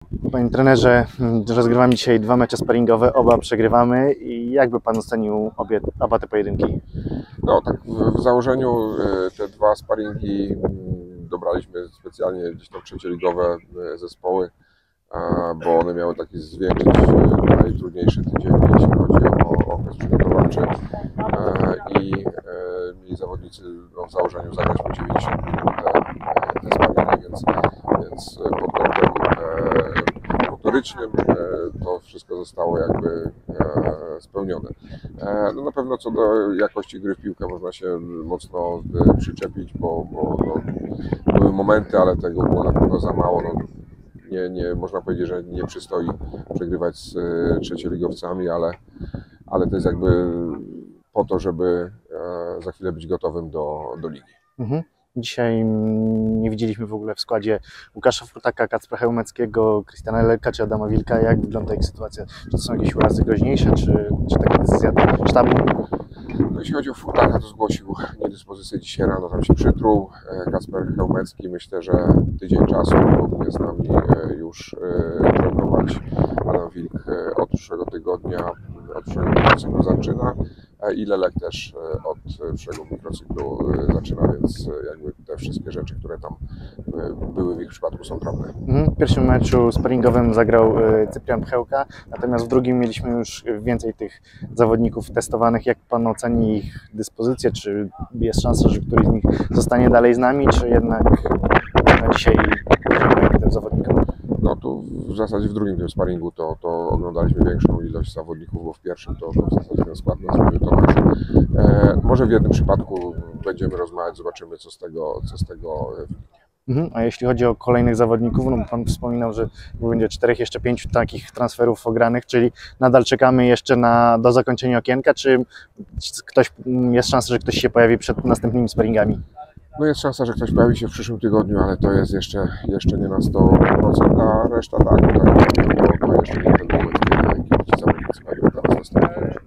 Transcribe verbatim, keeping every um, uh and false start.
Panie trenerze, rozgrywamy dzisiaj dwa mecze sparingowe, oba przegrywamy. I jak by Pan ocenił obie, oba te pojedynki? No tak w, w założeniu te dwa sparingi dobraliśmy specjalnie gdzieś tam trzecioligowe zespoły, bo one miały taki zwiększyć najtrudniejszy tydzień, jeśli chodzi o okres przygotowawczy i mieli zawodnicy no, w założeniu zagrać po dziewięćdziesiąt minut te, te sparingi, więc, więc pod kątem motorycznym to wszystko zostało jakby spełnione. No na pewno co do jakości gry w piłkę można się mocno przyczepić, bo, bo no, były momenty, ale tego było na pewno za mało. No, nie, nie, można powiedzieć, że nie przystoi przegrywać z trzecioligowcami, ale, ale to jest jakby po to, żeby za chwilę być gotowym do, do ligi. Mhm. Dzisiaj nie widzieliśmy w ogóle w składzie Łukasza Furtaka, Kacpra Chełmeckiego, Krystiana Lelka czy Adama Wilka. Jak wygląda ich sytuacja? Czy to są jakieś urazy groźniejsze, czy, czy taka decyzja sztabu? No, jeśli chodzi o Furtaka, to zgłosił niedyspozycję dzisiaj rano, tam się przytruł. Kacper Chełmecki, myślę, że tydzień czasu powinien z nami już trenować. Adam Wilk od przyszłego tygodnia, od przyszłego mikrocyklu zaczyna i Lelek też od przyszłego mikrocyklu zaczyna, więc jakby te wszystkie rzeczy, które tam były w ich przypadku, są drobne. W pierwszym meczu sparingowym zagrał Cyprian Pchełka, natomiast w drugim mieliśmy już więcej tych zawodników testowanych. Jak Pan oceni ich dyspozycję? Czy jest szansa, że któryś z nich zostanie dalej z nami, czy jednak na dzisiaj tym zawodnikom? No tu w zasadzie w drugim tym sparingu to, to oglądaliśmy większą ilość zawodników, bo w pierwszym to, to w zasadzie ten skład nazwijmy to nasz. E, może w jednym przypadku będziemy rozmawiać, zobaczymy co z tego, co z tego wyniknie. Mhm. A jeśli chodzi o kolejnych zawodników, no Pan wspominał, że będzie czterech, jeszcze pięciu takich transferów ogranych, czyli nadal czekamy jeszcze na, do zakończenia okienka, czy ktoś, jest szansa, że ktoś się pojawi przed następnymi sparingami? No jest szansa, że ktoś pojawi się w przyszłym tygodniu, ale to jest jeszcze, jeszcze nie na sto procent, a reszta tak, tak to, to jeszcze nie ten moment, kiedy ci zawodnicy mają teraz dostępne.